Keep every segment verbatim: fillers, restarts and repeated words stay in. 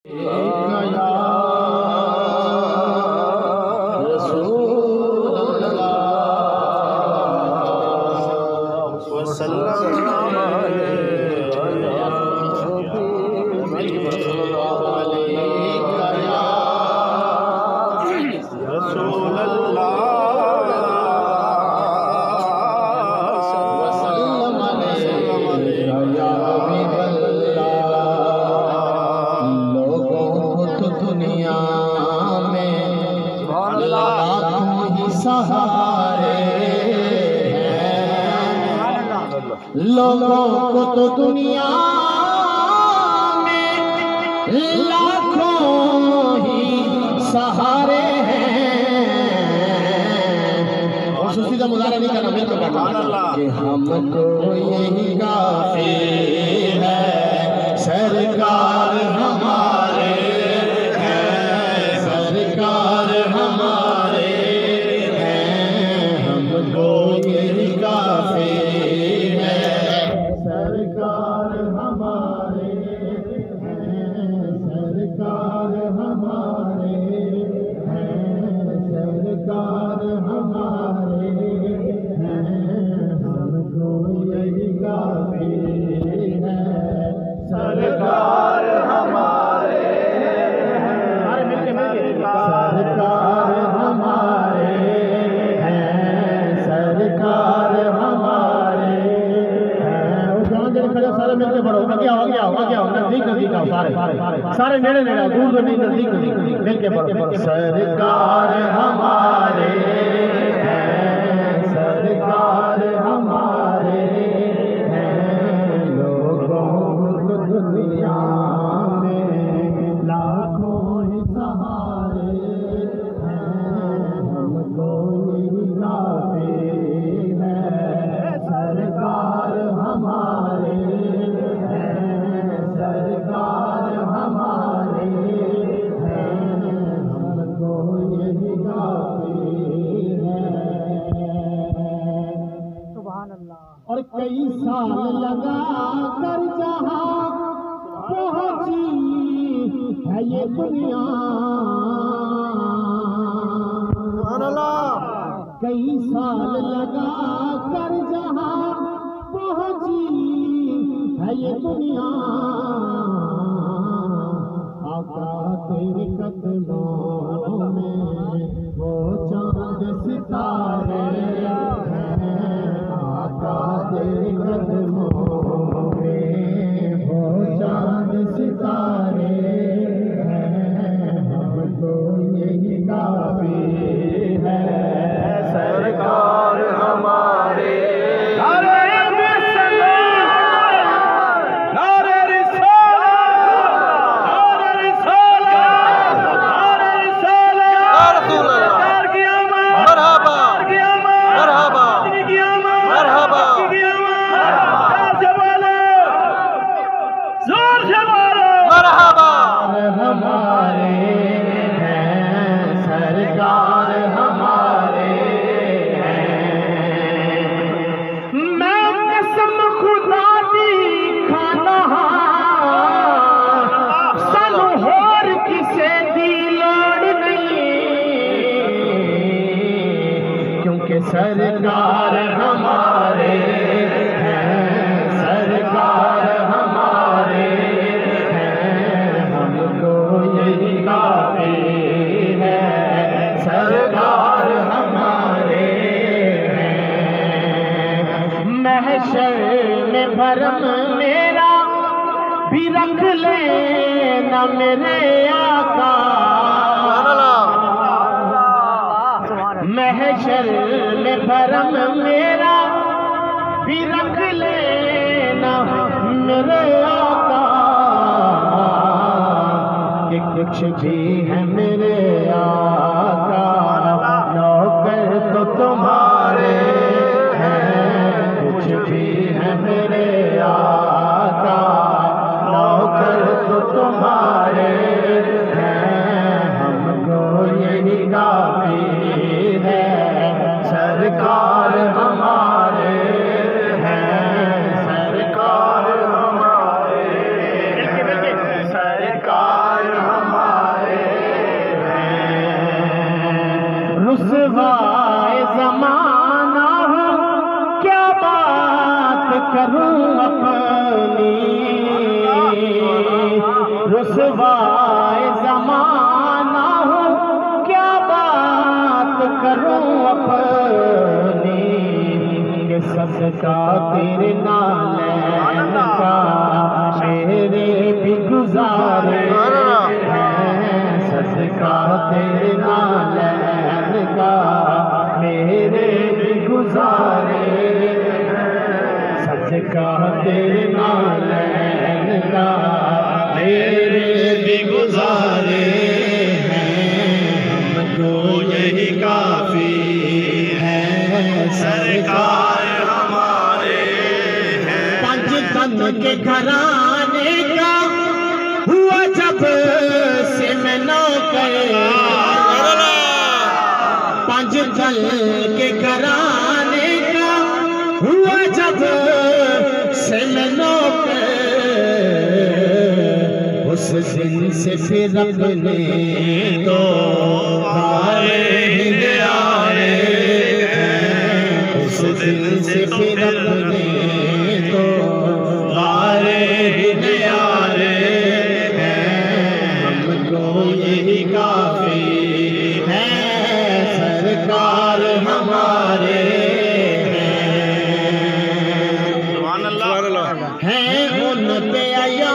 लोगों को तो दुनिया में लाखों ही सहारे हैं। और सुस्ती का मुजाहरा नहीं करना, बिल्कुल करना कि हमको यही काफी है, सरकार हमारे हैं, सरकार हमारे हैं, हमको यही काफी सरकार हमारे हैं, सरकार हमारे हैं, सरकार हमारे हैं, हमको यही काफी है, सरकार हमारे हैं, सरकार हमारे हैं, सरकार हमारे खड़े सारे मिलके पढ़ो, आगे आओ आगे आओ आगे आओ, नजदीक नजदीक आओ, सारे सारे सारे नेड़े नेड़े, दूर दूर नहीं, नजदीक नजदीक मिलके पढ़ो। सरकार हमारे हैं, सरकार हमारे हैं, लोगों को दुनिया में लाखों ही सहारे हैं, हमको यही काफी है, सरकार हमारे हैं, सरकार हमारे हैं, हमको यही काफी है। सुभान अल्लाह। और कई साल लगा कर जहाँ पहुँची है ये दुनिया, सुभान अल्लाह। कई साल लगा कर जहाँ पहुँची है ये दुनिया, आका तेरे कदमों में वो चांद सितारे हैं, आका तेरे कदमों में वो चांद सितारे हैं, हमको यही काफी है, सरकार हमारे हमारे हैं, सरकार हमारे हैं। मैं कसम खुदा दी खाना सानू होर किसे दी लोड़ नहीं, क्योंकि सरकार हमारे हैं, सरकार हमारे यही काफी है, सरकार हमारे हैं। महशर में भरम मेरा भी रख लेना मेरे आका, महशर में भरम मेरा भी रख लेना मेरे आका, कि कुछ भी है मेरे आका नौकर तो तुम्हारे हैं, कुछ भी है मेरे आका नौकर तो तुम्हारे हैं, हमको यही काफी है, सरकार हमारे हैं, सरकार हमारे, सरकार रुसवाए ज़माना हूँ, क्या बात करूँ अपनी। रुसवाए ज़माना हूँ, क्या बात करूँ अपनी। कि सदका तेरे नालैन का मेरे भी गुज़ारे हैं। सदका तेरे नालैन का मेरे भी गुज़ारे हैं। सदका तेरे नालैन का मेरे भी गुज़ारे हैं। हमको यही काफ़ी है सरकार हमारे हैं। पंज तन के घराने का हुआ जब से मैं नौकर, पंज तन के घराने का हुआ जब से मैं नौकर। उस दिन से फिर अपने तो हारे न्यारे हैं। उस दिन से फिर अपने तो हारे न्यारे हैं। हमको यही काफी है सरकार हमारे हैं। सुभान अल्लाह हैं उन पे आया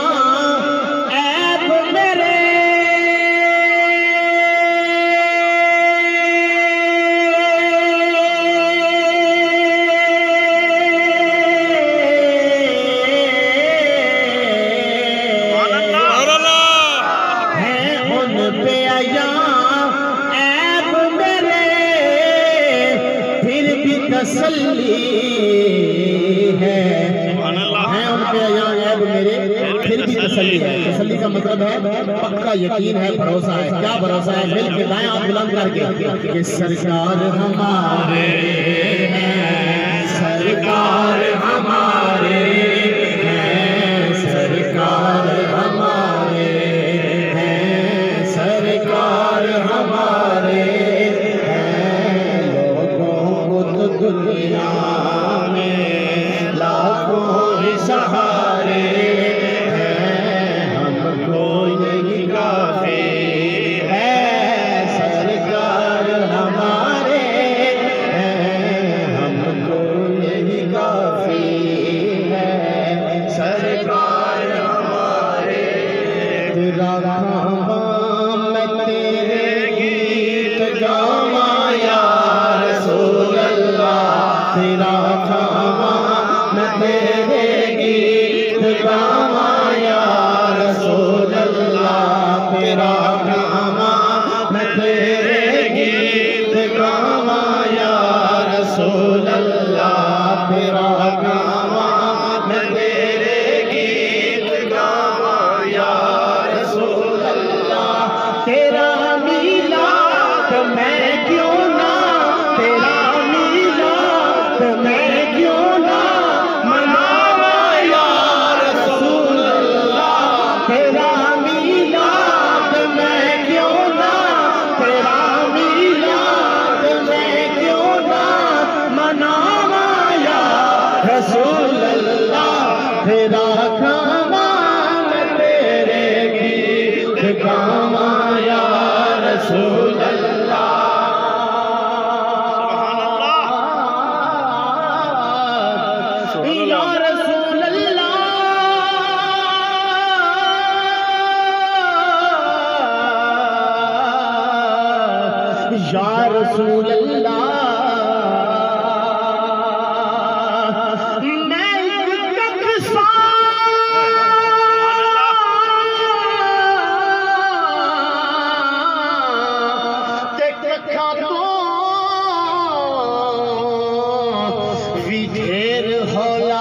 तसल्ली है, है उनके यहाँ ऐब मेरे फिर भी तसल्ली है। तसल्ली का मतलब है पक्का यकीन है, भरोसा है। क्या भरोसा है? मिल के दाएं हाथ बुलंद करके कि सरकार हमारे हैं, सरकार हमारे हैं, सरकार हमारे हैं, सरकार हमारे दुनिया में लाखों ही सहारे हैं। हमको यही काफी है सरकार हमारे हैं। हमको यही काफी है सरकार हमारे। तेरा नाम मैं तेरे गीत गावा या रसूल अल्लाह। तेरा खामा मैं तेरे गीत गावा या रसूल अल्लाह। तेरा खामा मैं तेरे गीत गावा या रसूल अल्लाह। तेरा खामा मैं तेरे गीत गावा या रसूल अल्लाह। तेरा मीलाद मैं क्यों ना, तेरा मैं क्यों ना मनावा या रसूल अल्लाह। तेरा मीलाद मैं क्यों ना, तेरा मीलाद मैं क्यों ना मनावा या रसूल अल्लाह। तेरा खामा मैं तेरे गीत गावा या रसूल अल्लाह। या रसूल अल्लाह, या रसूल अल्लाह। मैं एक कक्षा ते कक्षा तो विधेर होला।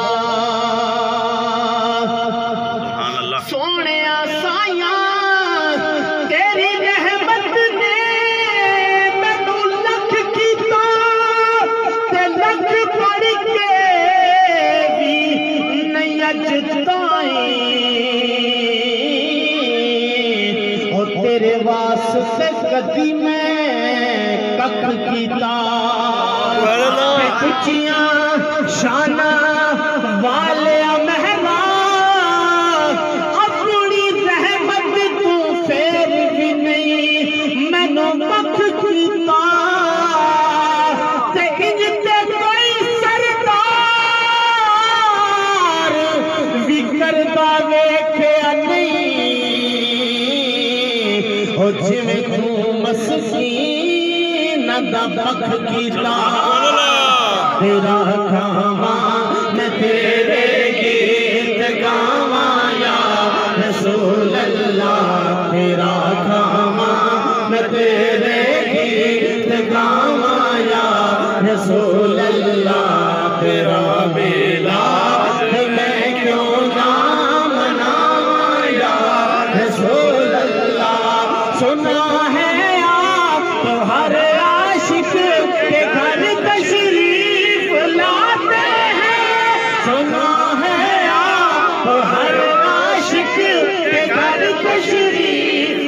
सोने साया तेरी रहमत ने मैनू लख कीता तेरे वास्ते कदी मैं कख कीता कुचियां शाना वाले महला अपनी रहमत तू फेर भी नहीं मैनू कख कीता ते इंजते कोई सरदार भी करदा वेख्या नहीं ओ जिवें तू मस्कीन दा पख कीता तेरा खावा मैं तेरे गीत गावा या रसूल अल्लाह तेरा खावा मैं तेरे गीत गावा या रसूल अल्लाह तेरा बेला मैं क्यों ना मनावा या रसूल अल्लाह सुना है आप तो हर आशिक के घर तशरीफ लाते हैं सुना है आप हर आशिक के घर तशरीफ